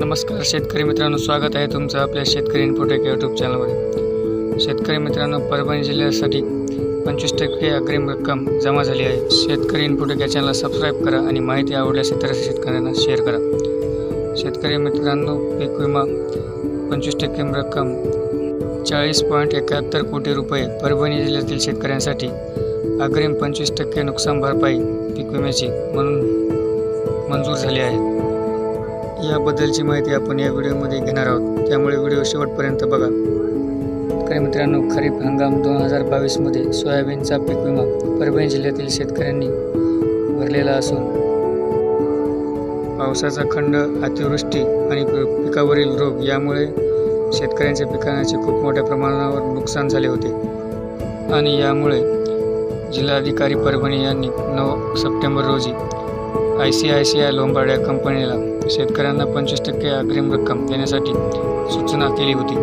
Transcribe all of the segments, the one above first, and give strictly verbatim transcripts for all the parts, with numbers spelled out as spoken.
नमस्कार शेतकरी मित्रांनो, स्वागत आहे तुमचं आपल्या शेतकरी इन्फोटेक यूट्यूब चॅनलमध्ये। शेतकरी मित्रांनो, परभणी जिल्ह्यासाठी पंचवीस टक्के अग्रिम रक्कम जमा झाली आहे। शेतकरी इन्फोटेक या चॅनलला सबस्क्राईब करा आणि माहिती आवडल्यास इतर शेतकऱ्यांना शेअर करा। शेतकरी मित्रांनो, पीक विमा पंचवीस टक्के रक्कम चाळीस पॉईंट एकाहत्तर कोटी रुपये परभणी जिल्ह्यातील शेतकऱ्यांसाठी अग्रिम पंचवीस टक्के नुकसान भरपाई पीक विम्याची म्हणून मंजूर झाली आहे। याबद्दलची माहिती आपण या व्हिडिओमध्ये घेणार आहोत, त्यामुळे व्हिडिओ शेवटपर्यंत बघा। शेतकरी मित्रांनो, खरीप हंगाम दोन हजार बावीसमध्ये सोयाबीनचा पीक विमा परभणी जिल्ह्यातील शेतकऱ्यांनी भरलेला असून पावसाचा खंड, अतिवृष्टी आणि पिकावरील रोग यामुळे शेतकऱ्यांच्या पिकांचे खूप मोठ्या प्रमाणावर नुकसान झाले होते आणि यामुळे जिल्हाधिकारी परभणी यांनी नऊ सप्टेंबर रोजी I C I C I Lombard या कंपनीला शेतकऱ्यांना पंचवीस टक्के अग्रिम रक्कम देण्यासाठी सूचना केली होती।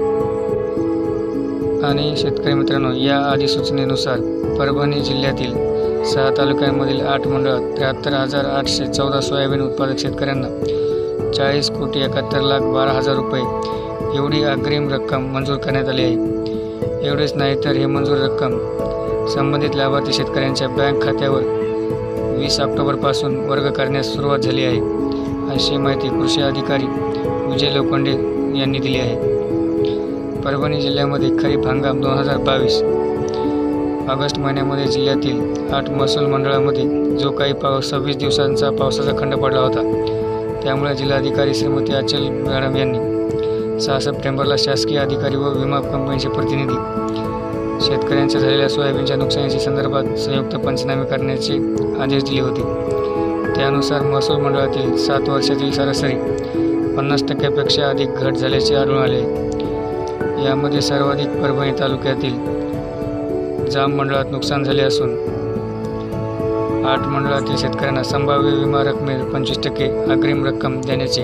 आणि शेतकरी मित्रांनो, या अधिसूचनेनुसार परभणी जिल्ह्यातील सहा तालुक्यांमधील आठ मंडळात त्र्याहत्तर हजार आठशे चौदा सोयाबीन उत्पादक शेतकऱ्यांना चाळीस कोटी एकाहत्तर लाख बारा हजार रुपये एवढी अग्रिम रक्कम मंजूर करण्यात आली आहे। एवढेच नाही तर हे मंजूर रक्कम संबंधित लाभार्थी शेतकऱ्यांच्या बँक खात्यावर वीस ऑक्टोबरपासून वर्ग करण्यास सुरुवात झाली आहे, अशी माहिती कृषी अधिकारी विजय लोखंडे यांनी दिली आहे। परभणी जिल्ह्यामध्ये खरीप हंगाम दोन हजार बावीस ऑगस्ट महिन्यामध्ये जिल्ह्यातील आठ महसूल मंडळामध्ये जो काही पाऊस सव्वीस दिवसांचा पावसाचा खंड पडला होता, त्यामुळे जिल्हाधिकारी श्रीमती अचल मॅडम यांनी सहा सप्टेंबरला शासकीय अधिकारी व विमा कंपनीचे प्रतिनिधी शेतकऱ्यांच्या झालेल्या सोयाबीनच्या नुकसानीच्या संदर्भात संयुक्त पंचनामे करण्याचे आदेश दिले होते। त्यानुसार महसूल मंडळातील सात वर्षातील सरासरी पन्नास टक्क्यापेक्षा अधिक घट झाल्याचे आढळून आले। यामध्ये सर्वाधिक परभणी तालुक्यातील जाम मंडळात नुकसान झाले असून आठ मंडळातील शेतकऱ्यांना संभाव्य विमा रकमेत पंचवीस टक्के अग्रिम रक्कम देण्याचे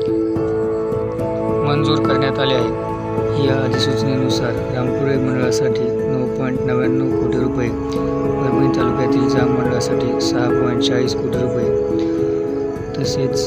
मंजूर करण्यात आले आहे। या अधिसूचनेनुसार रामपुरे मंडळासाठी नऊ पॉईंट नव्याण्णव कोटी रुपये, परभणी तालुक्यातील जाम मंडळासाठी सहा पॉईंट चाळीस कोटी रुपये, तसेच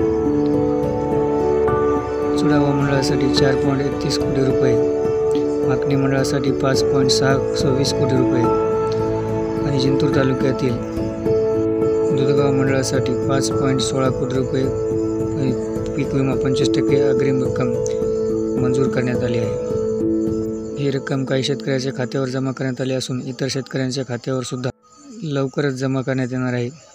चुडावा मंडळासाठी चार पॉईंट एकतीस कोटी रुपये, माकणी मंडळासाठी पाच पॉईंट सहा सव्वीस कोटी रुपये आणि जिंतूर तालुक्यातील दुधगाव मंडळासाठी पाच पॉईंट सोळा कोटी रुपये पीक विमा पंचवीस टक्के अग्रिम रक्कम मंजूर करण्यात आली आहे। ही रक्कम काही शेतकऱ्यांच्या खात्यावर जमा करण्यात आली असून इतर शेतकऱ्यांच्या खात्यावर सुद्धा लवकरच जमा करण्यात येणार आहे।